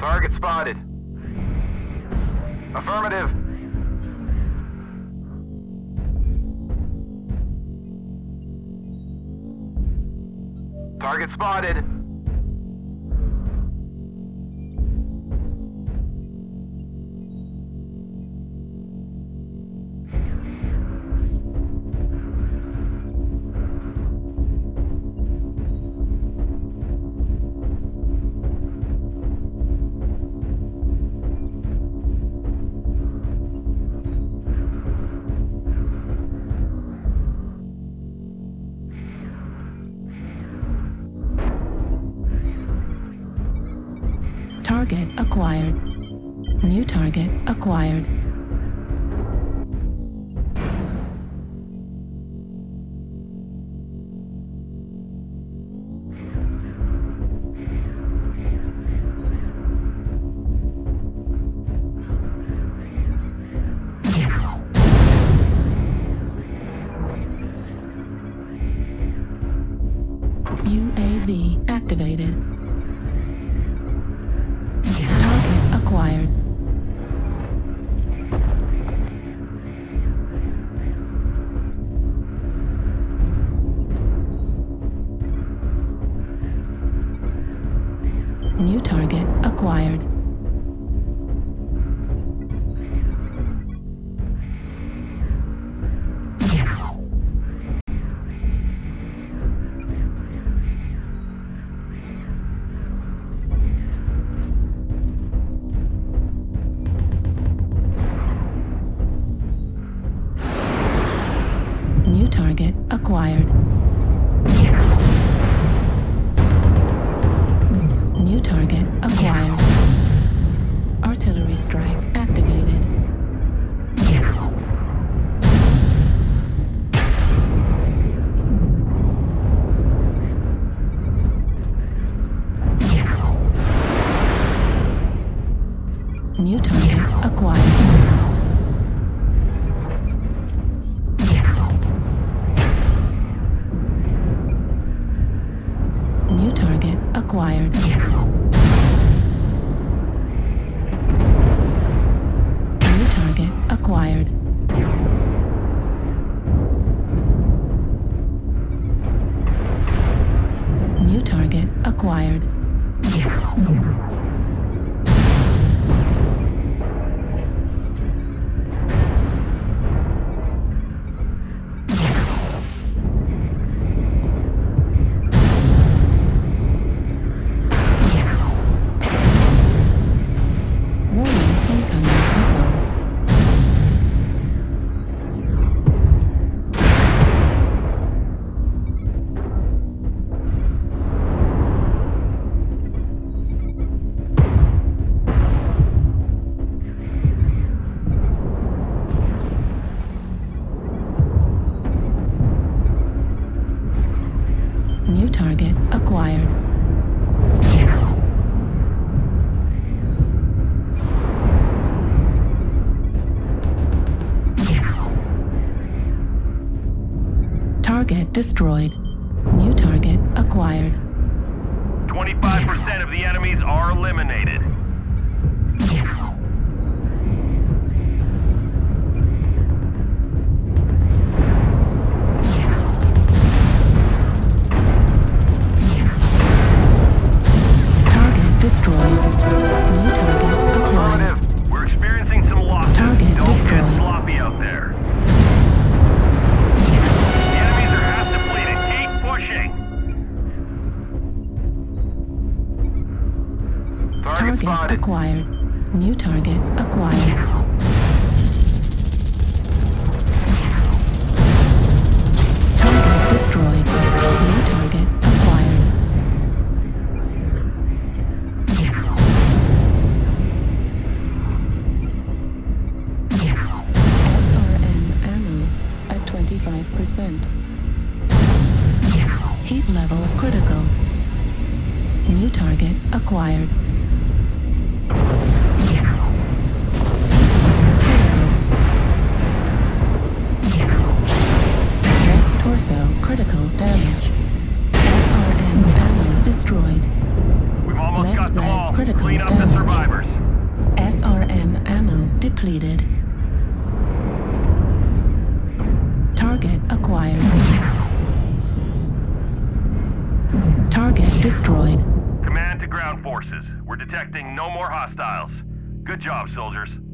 Target spotted. Affirmative. Target spotted. Target acquired. New target acquired. UAV activated. Target acquired. New target acquired. New target acquired. New target acquired. Artillery strike activated. New target acquired. New target acquired. New target acquired. New target acquired. New target acquired. Target destroyed. New target acquired. 25% of the enemies are eliminated. Destroyed. New target acquired. Affirmative. We're experiencing some losses. Target Don't destroyed. get sloppy out there. The enemies are half depleted. Keep pushing. Target spotted. Acquired. New target acquired. Target destroyed. New target acquired. SRM ammo at 25%. Heat level critical. New target acquired. Left torso critical damage. SRM ammo destroyed. We've almost Left got them leg all. Critical Clean up the damage. survivors. SRM ammo depleted. Target acquired. Target destroyed. Command to ground forces. We're detecting no more hostiles. Good job, soldiers.